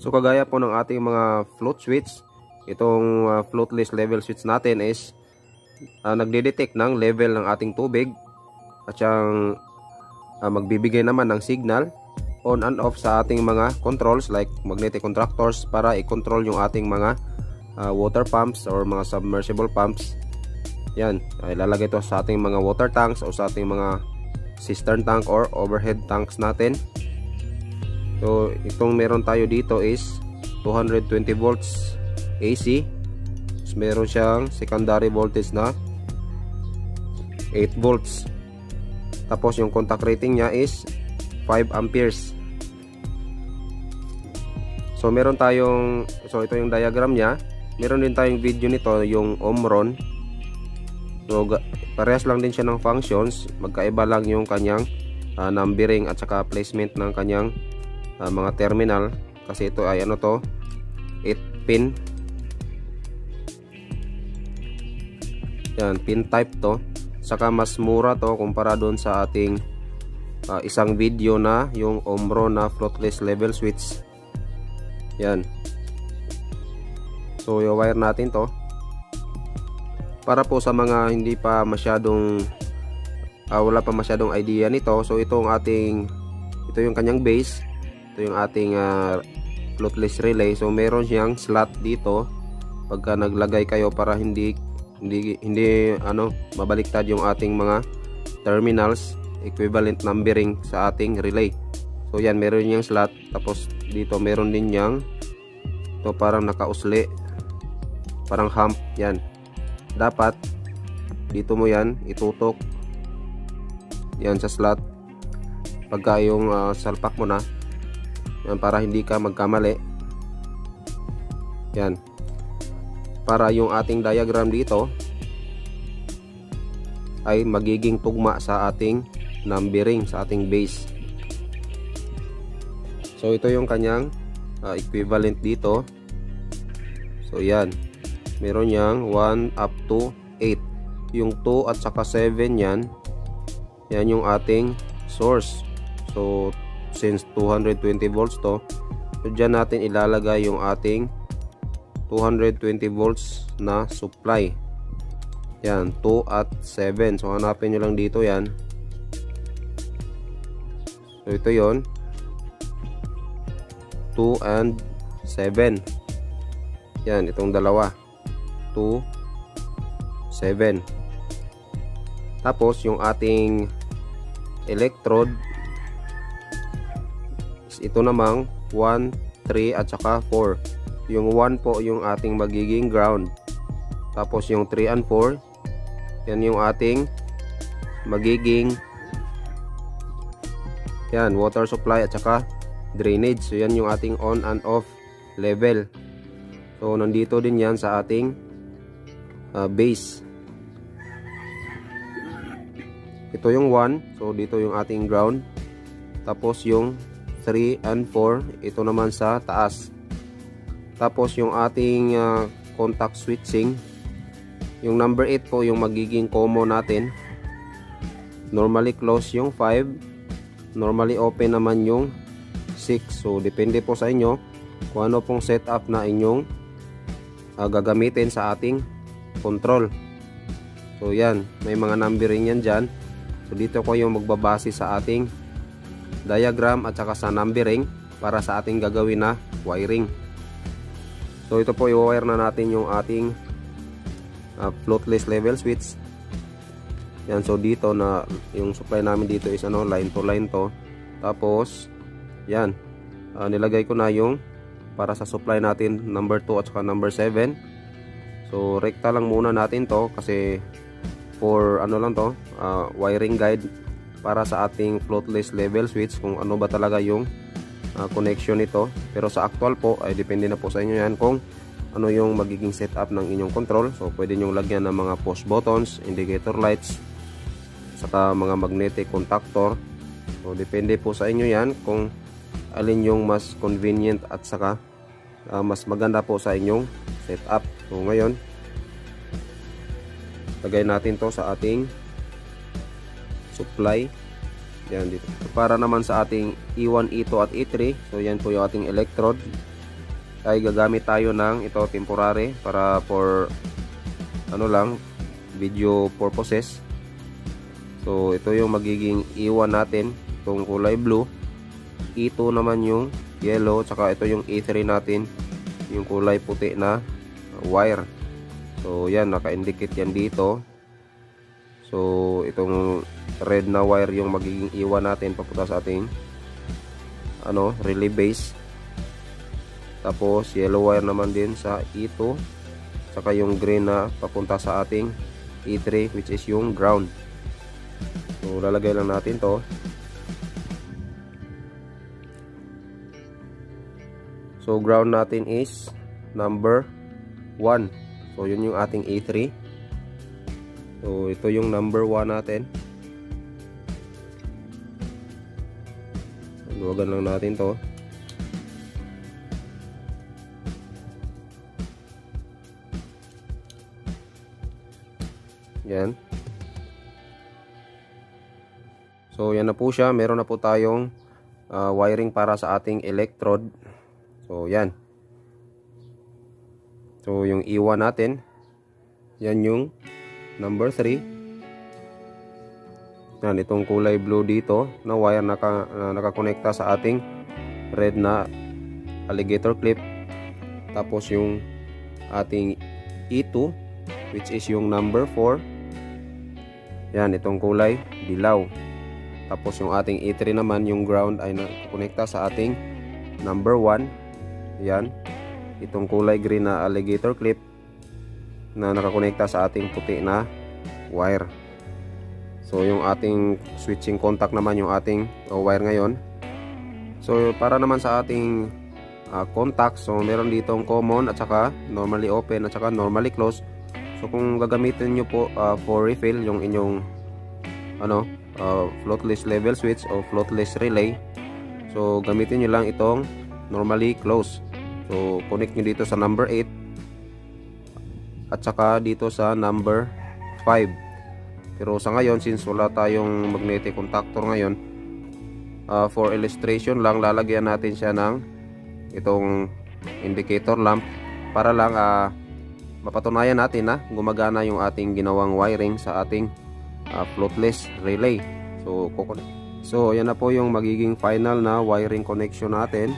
So kagaya po ng ating mga float switch, itong floatless level switch natin is nagde-detect ng level ng ating tubig at siyang magbibigay naman ng signal on and off sa ating mga controls like magnetic contractors para i-control yung ating mga water pumps or mga submersible pumps. Yan, ilalagay ito sa ating mga water tanks o sa ating mga cistern tank or overhead tanks natin. So itong meron tayo dito is 220 volts AC. So, meron siyang secondary voltage na 8 volts. Tapos yung contact rating niya is 5 amperes. So meron tayong, so ito yung diagram niya. Meron din tayong video nito, yung Omron. So parehas lang din siya ng functions, magkaiba lang yung kanyang numbering at saka placement ng kanyang mga terminal. Kasi ito ay ano to, 8 pin. Yan, pin type to. Saka mas mura to kumpara doon sa ating isang video na yung Omron na floatless level switch. Yan. So i-wire natin to para po sa mga hindi pa masyadong wala pa masyadong idea nito. So ito yung kanyang base, ito yung ating floatless relay. So meron siyang slot dito pagka naglagay kayo para hindi mabaliktad yung ating mga terminals, equivalent numbering sa ating relay. So yan, meron niyang slot. Tapos dito meron din niyang ito parang nakausli, parang hump. Yan, dapat dito mo yan itutok yan sa slot pagka yung salpak mo na yan, para hindi ka magkamali. Yan, para yung ating diagram dito ay magiging tugma sa ating numbering, sa ating base. So ito yung kanyang equivalent dito. So yan, meron yang 1 up to 8. Yung 2 at saka 7 yan yung ating source. So since 220 volts to, so dyan natin ilalagay yung ating 220 volts na supply. Yan, 2 at 7. So hanapin nyo lang dito yan. So ito yon, 2 and 7. Yan, itong dalawa, 2, 7. Tapos yung ating electrode is ito namang 1, 3 at saka 4. Yung 1 po yung ating magiging ground. Tapos yung 3 and 4, yan yung ating magiging water supply at saka drainage. So yan yung ating on and off level. So nandito din yan sa ating base. Ito yung 1, so dito yung ating ground. Tapos yung 3 and 4, ito naman sa taas. Tapos yung ating contact switching, yung number 8 po yung magiging common natin. Normally close yung 5, normally open naman yung 6. So depende po sa inyo kung ano pong setup na inyong gagamitin sa ating control. So yan, may mga numbering yan dyan. So dito ko yung magbabase sa ating diagram at saka sa numbering para sa ating gagawin na wiring. So ito po, i-wire na natin yung ating floatless level switch. Yan, so dito na yung supply namin dito is line to line to. Tapos yan, nilagay ko na yung para sa supply natin number 2 at saka number 7. So rekta lang muna natin to kasi for lang to, wiring guide para sa ating floatless level switch kung ano ba talaga yung connection nito. Pero sa actual po ay depende na po sa inyo yan kung ano yung magiging setup ng inyong control. So pwede nyo lagyan ng mga push buttons, indicator lights, saka mga magnetic contactor. So depende po sa inyo yan kung alin yung mas convenient at saka mas maganda po sa inyong setup. So ngayon lagay natin to sa ating supply. Yan dito. Para naman sa ating E1, E2 at E3. So yan po yung ating electrode. ay gagamit tayo ng ito temporary para for ano lang, video purposes. So ito yung magiging E1 natin, itong kulay blue. E2 naman yung yellow, tsaka ito yung E3 natin, yung kulay puti na wire. So yan, naka-indicate yan dito. So itong red na wire yung magiging E1 natin papunta sa ating relay base. Tapos yellow wire naman din sa E2, saka yung green na papunta sa ating E3, which is yung ground. So lalagay lang natin to. So ground natin is number 1. So yun yung ating E3. So ito yung number 1 natin. Luwagan lang natin to. Yan. So yan na po siya. Meron na po tayong wiring para sa ating electrode. So yan. So yung E1 natin, yan yung number 3. Yan, itong kulay blue dito na wire nakakonekta sa ating red na alligator clip. Tapos yung ating E2, which is yung number 4. Yan, itong kulay dilaw. Tapos yung ating E3 naman, yung ground ay nakakonekta sa ating number 1. Yan, itong kulay green na alligator clip na nakakonekta sa ating puti na wire. So yung ating switching contact naman yung ating wire ngayon. So para naman sa ating contact, so meron ditong common at saka normally open at saka normally close. So kung gagamitin nyo po for refill yung inyong floatless level switch o floatless relay, so gamitin nyo lang itong normally close. So connect nyo dito sa number 8 at saka dito sa number 5. Pero sa ngayon, since wala tayong magnetic contactor ngayon, for illustration lang, lalagyan natin siya ng itong indicator lamp para lang mapatunayan natin na gumagana yung ating ginawang wiring sa ating floatless relay. So yan na po yung magiging final na wiring connection natin.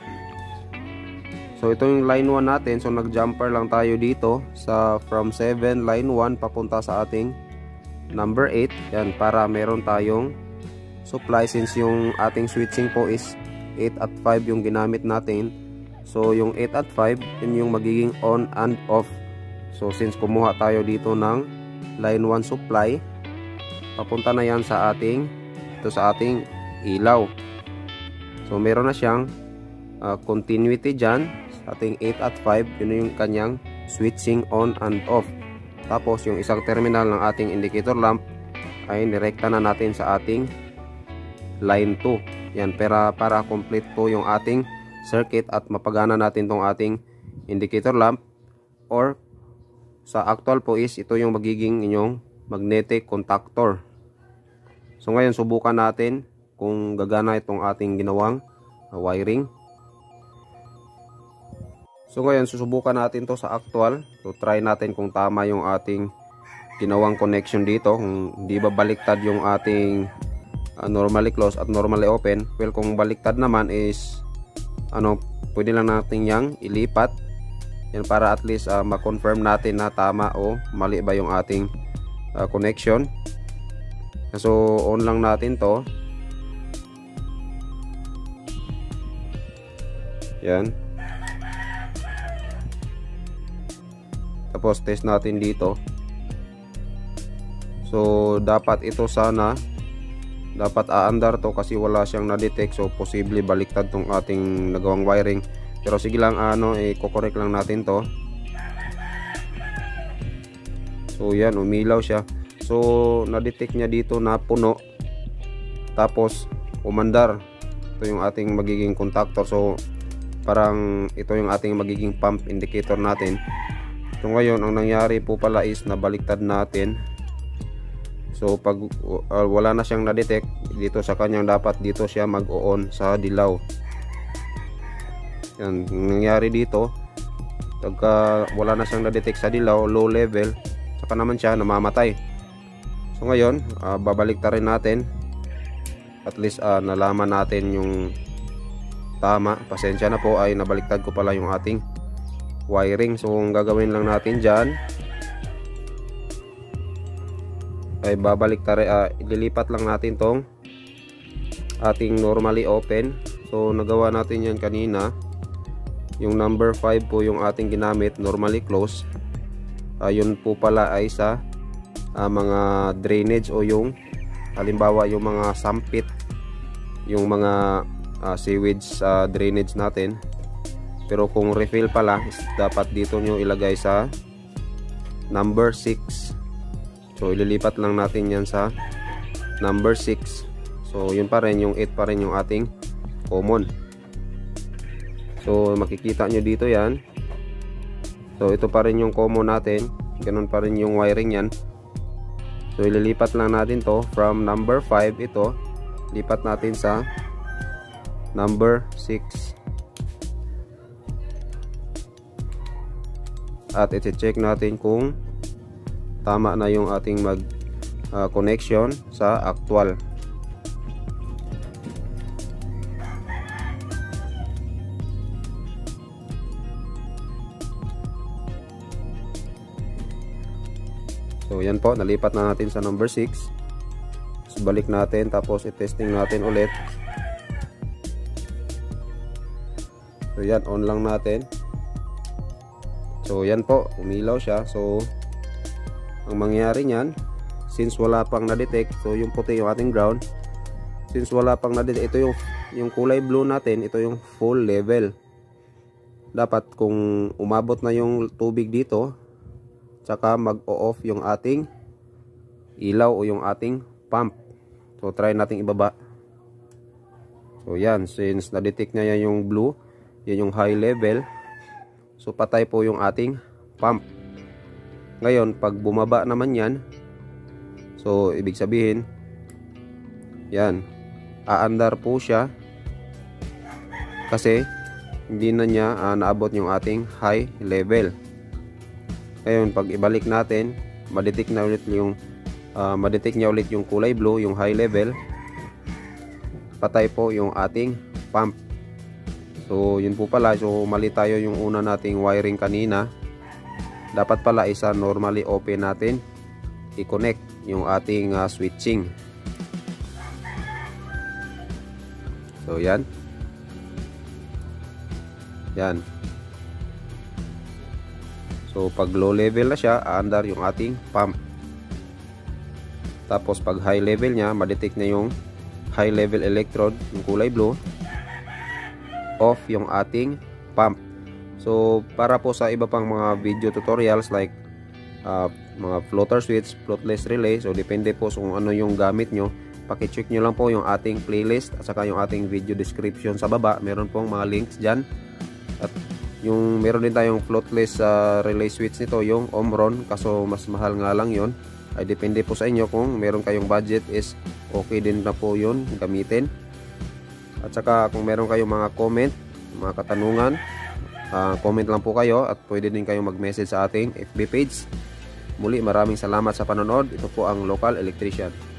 So ito yung line 1 natin. So nag-jumper lang tayo dito sa from 7 line 1 papunta sa ating number 8. Yan, para meron tayong supply, since yung ating switching po is 8 at 5 yung ginamit natin. So yung 8 at 5, yun yung magiging on and off. So since kumuha tayo dito ng line 1 supply, papunta na yan sa ating ilaw. So meron na siyang continuity dyan sa ating 8 at 5. Yun yung kanyang switching on and off. Tapos yung isang terminal ng ating indicator lamp ay nirekta na natin sa ating line 2. Yan, para complete po yung ating circuit at mapagana natin tong ating indicator lamp, or sa actual po is ito yung magiging inyong magnetic contactor. So ngayon subukan natin kung gagana itong ating ginawang wiring. So ngayon susubukan natin to sa actual. So try natin kung tama yung ating ginawang connection dito, kung hindi ba baliktad yung ating normally close at normally open. Well, kung baliktad naman is pwede lang natin yang ilipat yan para at least ma-confirm natin na tama o mali ba yung ating connection. So on lang natin to. Yan. Tapos test natin dito. So dapat ito sana dapat aandar to kasi wala siyang na-detect. So posible baliktad tong ating nagawang wiring. Pero sige lang, i-correct lang natin to. So yan, umilaw siya. So na-detect niya dito na puno. Tapos umandar. Ito yung ating magiging contactor. So parang ito yung ating magiging pump indicator natin. So ngayon ang nangyari po pala is nabaliktad natin. So pag wala na siyang na-detect dito sa kanyang, dapat dito siya mag-on sa dilaw. Yan, nangyari dito, pagka wala na siyang na-detect sa dilaw, low level, saka naman siya namamatay. So ngayon, babalik ta rin natin. At least nalaman natin yung tama. Pasensya na po, ay nabaliktad ko pala yung ating wiring. So ang gagawin lang natin dyan ay babalik ta rin, ililipat lang natin tong ating normally open. So nagawa natin yan kanina. Yung number 5 po yung ating ginamit, normally close. Yun po pala ay sa mga drainage, o yung halimbawa yung mga sampit, yung mga sewage drainage natin. Pero kung refill pala, dapat dito nyo ilagay sa number 6. So ililipat lang natin yan sa number 6. So yun pa rin, yung 8 pa rin yung ating common. So makikita nyo dito yan. So ito pa rin yung common natin, ganun pa rin yung wiring yan. So ililipat lang natin to from number 5, ito lipat natin sa number 6. At i-check natin kung tama na yung ating connection sa actual. So yan po, nalipat na natin sa number 6. So, balik natin, tapos i-testing natin ulit. So yan, on lang natin. So yan po, umilaw siya. So ang mangyayari niyan, since wala pang na-detect, so yung puti yung ating ground. Since wala pang na-detect, ito yung kulay blue natin, ito yung full level. Dapat kung umabot na yung tubig dito, tsaka mag-o-off yung ating ilaw o yung ating pump. So try nating ibaba. So yan, since na-detect na yan yung blue, yan yung high level, so patay po yung ating pump. Ngayon pag bumaba naman yan, so ibig sabihin yan, aandar po siya kasi hindi na niya naabot yung ating high level. Ngayon pag ibalik natin, ma-detect na ulit yung ma-detect niya ulit yung kulay blue, yung high level. Patay po yung ating pump. So yun po pala, so mali tayo yung una nating wiring kanina. Dapat pala isa normally open natin i-connect yung ating switching. So yan. Yan. So pag low level na siya, aandar yung ating pump. Tapos pag high level niya, ma-detect na yung high level electrode, yung kulay blue, off yung ating pump. So para po sa iba pang mga video tutorials like mga floater switch, floatless relay, so depende po kung ano yung gamit nyo, paki-check nyo lang po yung ating playlist at saka yung ating video description sa baba. Meron pong mga links dyan. At yung meron din tayong floatless relay switch nito, yung Omron, kaso mas mahal nga lang yon. Ay depende po sa inyo, kung meron kayong budget is okay din na po yun gamitin. At saka kung meron kayong mga comment, mga katanungan, comment lang po kayo at pwede din kayong mag-message sa ating FB page. Muli maraming salamat sa panonood. Ito po ang Local Electrician.